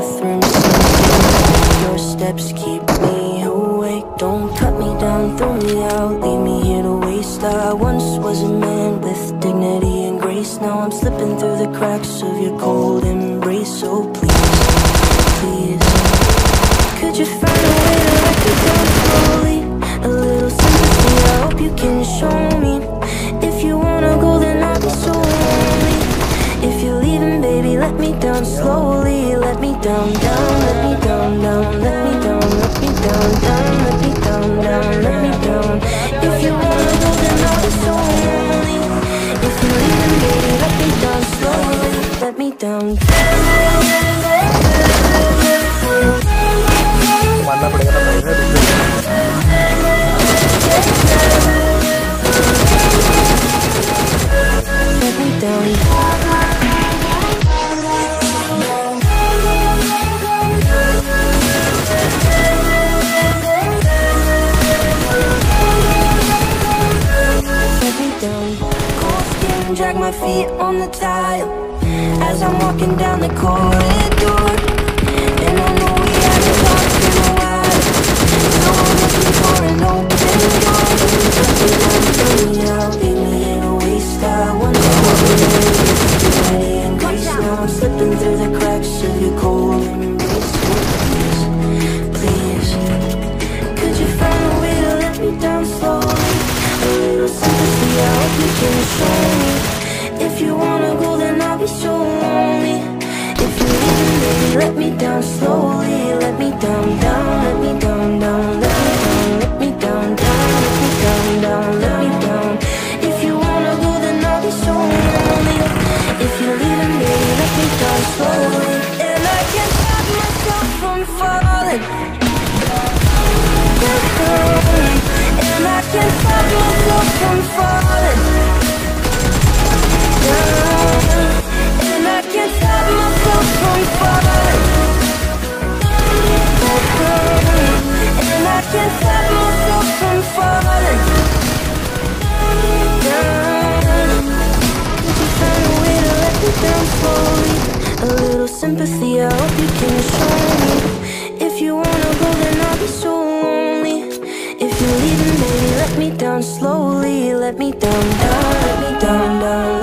bathroom your steps keep me awake. Don't cut me down, throw me out, leave me here to waste. I once was a man with dignity and grace. Now I'm slipping through the cracks of your cold embrace. So please, please, could you find a way to let me down slowly? A little sympathy, I hope you can show me. If you wanna go, then I'll be so lonely. If you're leaving, baby, let me down slowly. Let me down, down, let me down, down, let me down, let me down, down, let me down, down, let me down. If you wanna go, then I'll be so lonely. If you're leaving, baby, let me down slowly. Let me down. मानना पड़ेगा ना भाई Let me down. Drag my feet on the tile as I'm walking down the corridor. And I know we haven't talked in a while, so I'm looking for an open door. Let me out, leave me in a waste. I once was a man with dignity and grace. Now I'm slipping through the cracks of your cold embrace. So please, please, could you find a way to let me down slowly? A little sympathy, I hope you can show me. If you wanna go, then I'll be so lonely. If you're leaving, baby, let me down slowly. Let me down, down, let me down, down, let me down, let me down, down, let me down, down, let me down. If you wanna go, then I'll be so lonely. If you're leaving, baby, let me down slowly. And I can't stop myself from falling. And I can't stop myself from falling. And I can't stop myself from falling. And I can't stop myself from falling. Could you find a way to let me down slowly? A little sympathy, I hope you can show me. If you wanna go, then I'll be so lonely. If you're leaving, baby, let me down slowly. Let me down, down, let me down, down.